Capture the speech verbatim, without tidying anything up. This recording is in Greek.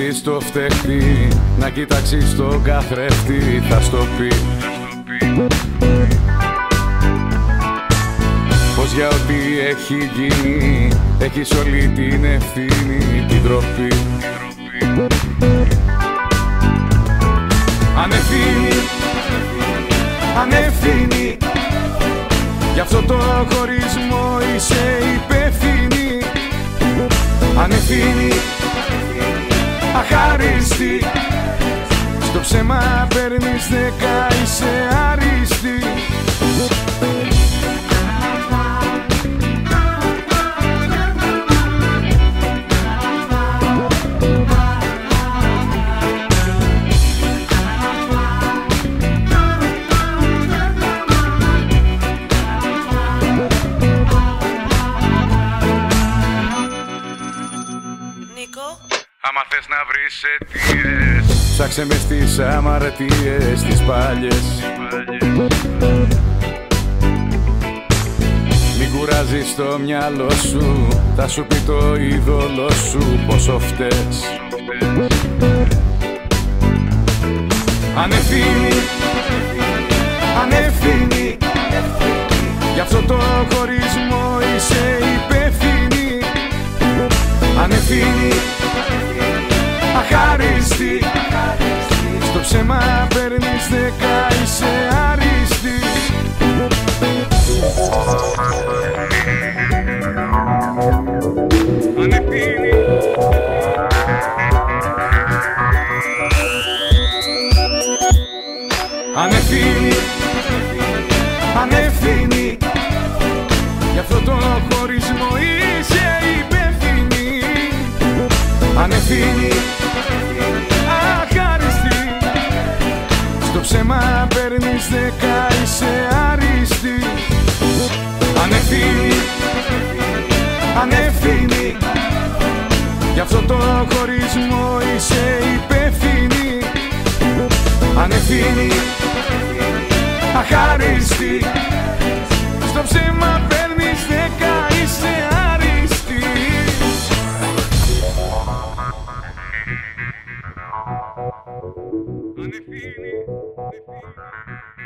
βρεις το φταίχτη, να κοιτάξεις τον καθρέφτη, θα στο πει πως για ό,τι έχει γίνει έχεις όλη την ευθύνη, την τροπή. Ανευθύνη, ανευθύνη, γι' αυτό το χωρισμό είσαι υπεύθυνη. Ανευθύνη, αχάριστη, στο ψέμα παίρνεις δέκα, είσαι άριστη. Άμα θες να βρεις αιτίες, ψάξε μες στις αμαρτίες τις πάλιες. Μην κουράζεις το μυαλό σου, θα σου πει το είδωλό σου πόσο φταίς. Ανευθύνη, ανευθύνη, γι' αυτό το χωρισμό είσαι υπεύθυνη. Ανευθύνη, αχάριστη, στο ψέμα παίρνεις δέκα, είσαι άριστη. Ανευθύνη, ανευθύνη, ανευθύνη, γι' αυτό το χωρισμό είσαι υπεύθυνη. Ανευθύνη, αχάριστη, στο ψέμα παίρνεις δέκα, είσαι άριστη. Ανευθύνη, ανευθύνη, γι' αυτό το χωρισμό είσαι υπεύθυνη. Ανευθύνη, αχάριστη, στο ψέμα παίρνεις δέκα, είσαι άριστη. Ανευθύνη, ανευθύνη.